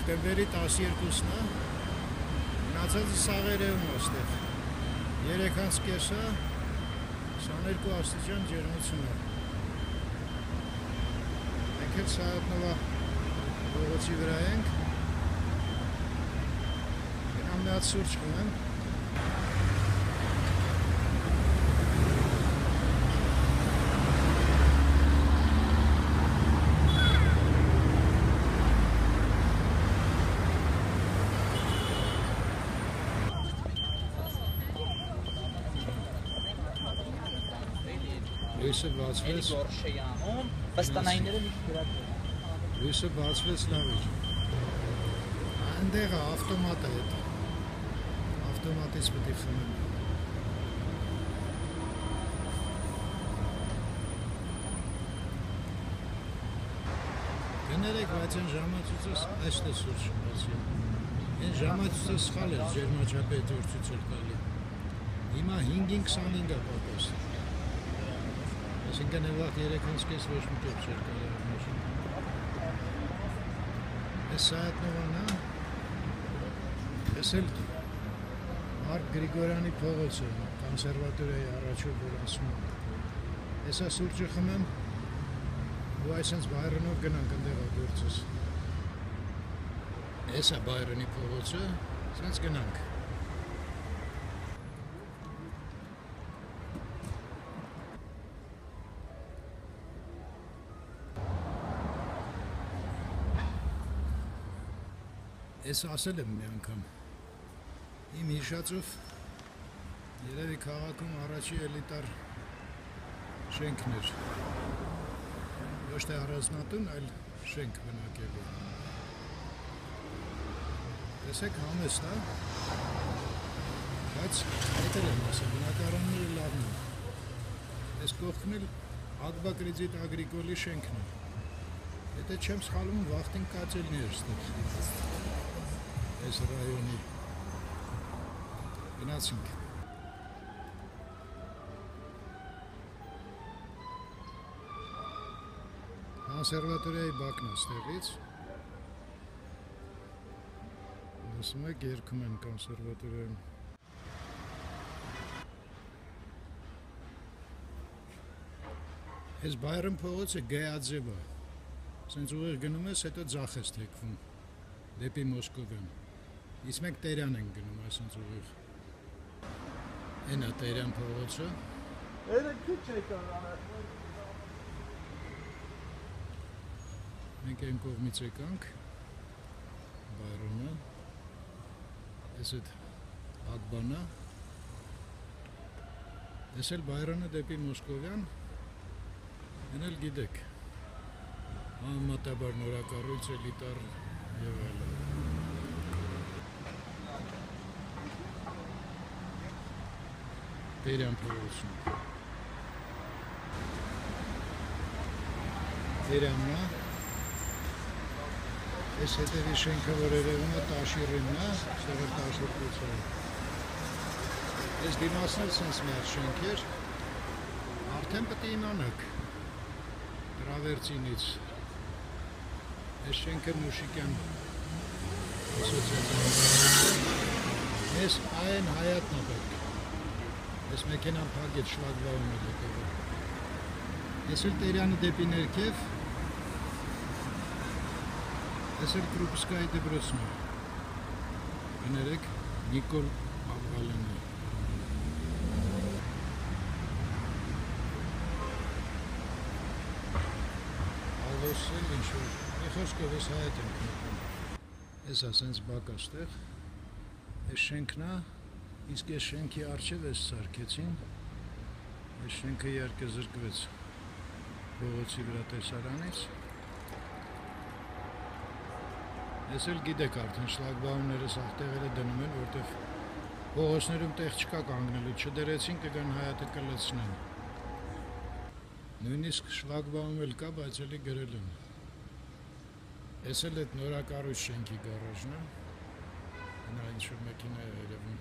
Հոկտեմբերի 12-ն է, մնացածը սաղերևն է ստեղ, 3:30 է, 22 աստիճան ջերմություն է։ Մենք էլ Սայաթնովա փողոցի վրա ենք, գնամ մի հատ սուրճ խմեմ։ Լույսը բացվեց, լույսը բացվեց լավ էր, այնտեղ է ավտոմատ է հետ, ավտոմատից պետք է խմեմ։ Գներեք, բայց են ժամացույցը այստ է սուրճ շմացի, են ժամացույցը սխալ էր, ջերմաչափի հետ որ ցույց էր տալի, հիմա 5:25 է պակաս։ Այսինքն վաղ 3:30 ոչ մի կերպ չէր կարող մաշին։ Այս Սայաթնովան է, ես էլ Մարկ Գրիգորյանի փողոցը, կոնսերվատորիայի առաջով որ ասում եմ։ Եսա սուրճը խմեմ, ու այսենց Բայրոնով գնանք ընդեղ գործս։ Եսա Բայրոնի փողոցը, սենց գնանք։ Ես ասել եմ մի անգամ, իմ հիշածով երևի քաղաքում առաջի էլիտար շենքն էր, ոչ թե առանձնատուն, այլ շենք բնակելի։ Տեսեք համեստ է, բայց հետել եմ ասել, բնակարանները լավն են։ Ես կողքն էլ Ադբակրիզիտ ագրիկոլի շենքն է։ Եթե չեմ սխալվում, վախտին կացելնի էր ստեղ։ Այս ռայոնի գնացինք։ Կոնսերվատորիայի բակն է ստեղից։ Լսում եք, երգում են կոնսերվատորիայում։ Այս Բայրոն փողոցը գայաձև է։ Սենց ուղիղ գնում ես, հետո ձախ ես թեքվում, դեպի Մոսկովյան։ Իսկ մենք Տերյան ենք գնում այսինց ուղիղ։ Էն է Տերյան փողոցը։ Էրը քիչ եկան անել։ Մենք այն կողմից եկանք, Բայրոնը, ես էդ Ադբանը, ես էլ Բայրոնը դեպի Մոսկովյան, են էլ գիտեք, համեմատաբար նորակառույց էլիտար և այլն։ Տերյան փողոցում։ Տերյանն է, ես հետևի շենքը որ երևում է Տաշիրինն է, ստեղ էր Տաշիր կուցարը։ Ես դիմացն էլ սենց մի հատ շենք էր, արդեն պետք է իմանաք տրավերցինից։ Ես շենքը Մուշիկյան ասոցիացիան։ Ես այն հայատնա պետք։ Ես մեքենան փակեց շլագբաում է եկել։ Ես էլ Տերյանի դեպի ներքև, ես էլ Կրուպսկայի դպրոցն եմ։ Գներեք Նիկոլ Աբղալյանը։ Ալոս էլ ինչ-որ, մի խոսքով ես հայտ եմ կնքում։ Ես ասենց բակ աստեղ, ես շենքն է, իսկ ես շենքի առջև ես սարքեցին, ես շենքը իհարկե զրկվեց փողոցի վրա տեսարանից։ Ես էլ գիտեք արդեն շլագբաումները սաղ տեղերը դնում են, որտև փողոցներում տեղ չկա կանգնելու, չդրեցին կգան հայատը կլցնեն։ Նույնիսկ շլագբաում էլ կա, բայց էլի գրել են։ Ես էլ էդ նորակառույց շենքի գարաժն է, նա ինչ-որ մեքենա է երևում։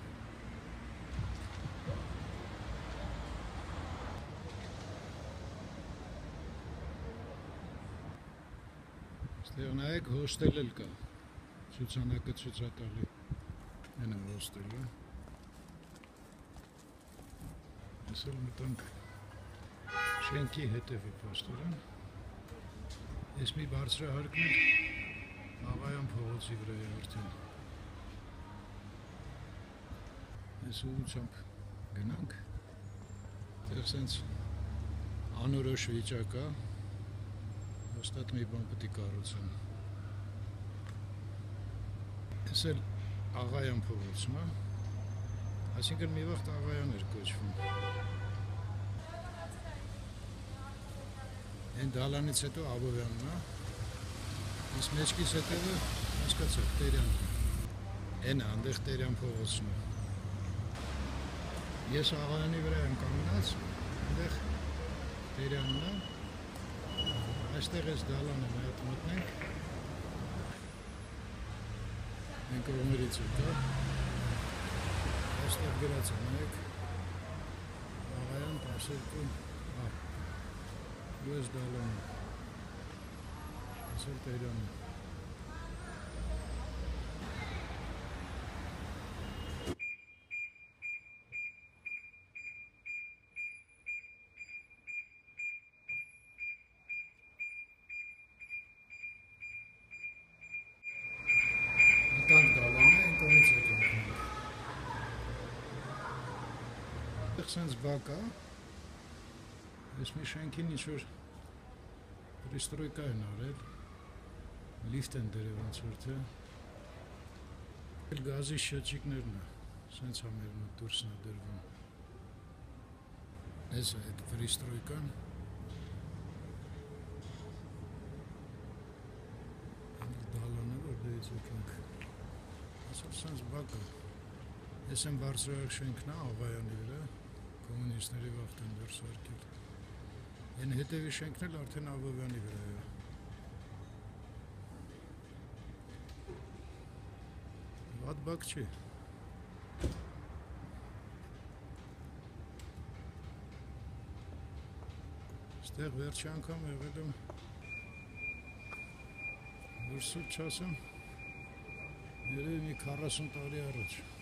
Ստեղ նայեք հոստել էլ կա, Ցուցանակը ցուցատալի են ոստելը։ Ես էլ մտանք շենքի հետևի պաստորեն։ Ես մի բարձրահարկն Աղայան փողոցի վրա է արդեն։ Ես ուղղությամբ գնանք։ Դեռ սենց անորոշ վիճակ է, հաստատ մի բան պետք է կառուցեն։ Ես էլ Աղայան փողոցն է, այսինքն մի վաղտ Աղայան էր կոչվում։ Այն դալանից հետո Աբովյանն է, իսկ մեջքից հետևը հասկացեք Տերյան։ Այն է, այնտեղ Տերյան փողոցն է։ Ես Աղայանի վրա եմ կանգնած, այնտեղ Տերյանն է, այստեղ ես դալանը մի հատ մտնենք, մենք կողմերից եկա, այստեղ գրած է նայեք, Աղայան 12, ու ես դալանը, ես էլ Տերյանն է։ Սենց բակ է, ես մի շենքին ինչ-որ պրիստրոյկա են արել, լիֆտ են դրել ոնց որ թե, գազի շրջիկներն է, սենց համերն ու դուրսն է դրվում, ես է այդ պրիստրոյկան, դալանը որ դեից եկնք, ես որ սենց բակ է, ես եմ բարձրահարկ շենքն է Աղայանի վրա, կոմունիստների վաղտ են դուրս վարկել։ Են հետևի շենքն էլ արդեն Աբովյանի վրա է։ Վատ բակ չի։ Ստեղ վերջի անգամ եղել եմ, որ սուտ չասեմ, երևի մի 40 տարի առաջ։